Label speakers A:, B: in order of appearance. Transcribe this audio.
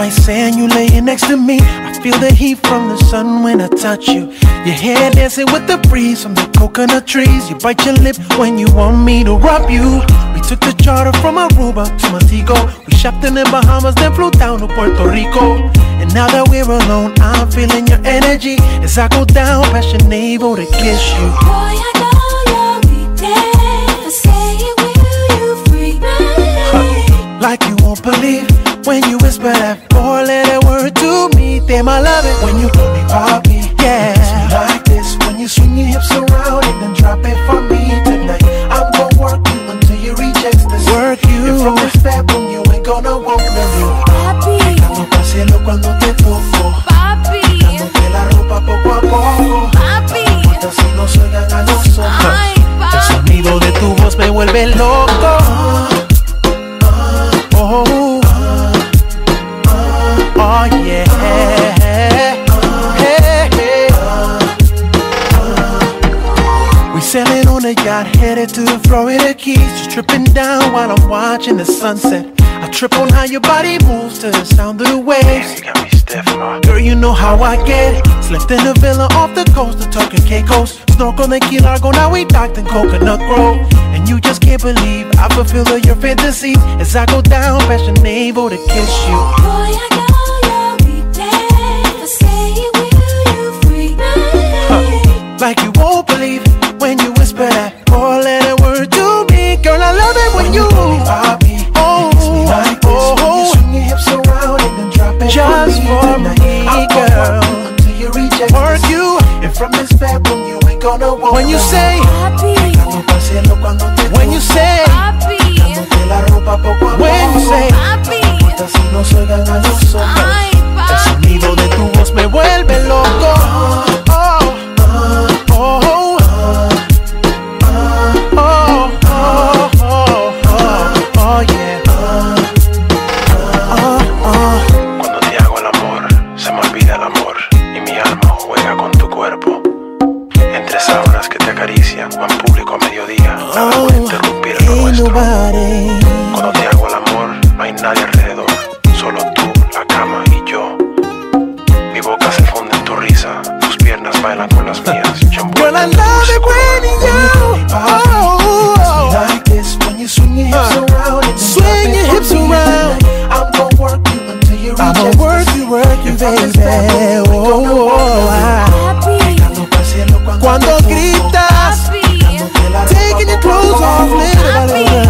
A: might say you laying next to me. I feel the heat from the sun when I touch you. Your hair dancing with the breeze from the coconut trees. You bite your lip when you want me to rub you. We took the charter from Aruba to Montego. We shopped in the Bahamas, then flew down to Puerto Rico. And now that we're alone, I'm feeling your energy as I go down past your navel to kiss you.
B: Boy, I know you'll be there for saying will you free me?
A: Like you won't believe when you whisper that four-letter word to me. Damn, I love it when you call me Papi. Yeah, it's me like this when you swing your hips around and then drop it for me tonight. I'm gonna work you until you reach ecstasy. Work you. And from this bedroom you ain't gonna want me.
B: Papi,
A: dándote cielo cuando te toco.
B: papi,
A: Dándote la ropa poco a poco.
B: papi.
A: Cuántas si no oigan a nosotros.
B: Ay, papi.
A: El sonido de tu voz me vuelve loco. Oh, oh yeah. We sailing on a yacht headed to the Florida Keys, just tripping down while I'm watching the sunset. I trip on how your body moves to the sound of the waves.
C: You got me stiff, ma.
A: Girl, you know how I get. Slept in a villa off the coast of Turk and Caicos. Snorkel in Key Largo, now we docked in Coconut Grove. And you just can't believe I fulfill all your fantasies as I go down past your navel to kiss you.
B: Boy, I know you'll be there for saying will you free me?
A: Like you won't believe when you whisper that four-letter word to me. Girl, I love it when you call me Papi. Oh, like this, oh, when you swing your hips around and then drop it just for me, girl. Until you reach ecstasy. Work you. And from this bedroom you ain't gonna want. When you say
B: Papi,
A: when you say
B: papi,
A: when you say
B: papi. Ay,
A: el sonido de tu voz me vuelve loco. Oh, oh, oh, oh, oh, oh, oh, yeah.
C: Cuando te hago el amor, se me olvida el amor y mi alma juega con tu cuerpo. Entre sábanas que te acarician o en público a mediodía, nada puede interrumpir lo nuestro. Cuando te hago el amor, no hay nadie alrededor, solo tú, la cama y yo. Mi boca se funde en tu risa, tus piernas bailan con las mías.
A: Girl, I love it when you like this when you swing your hips around and swing your hips around. I'm gonna work you until you reach ecstasy. I'm gonna work you, baby. Cuando gritas, taking your clothes off, little by little.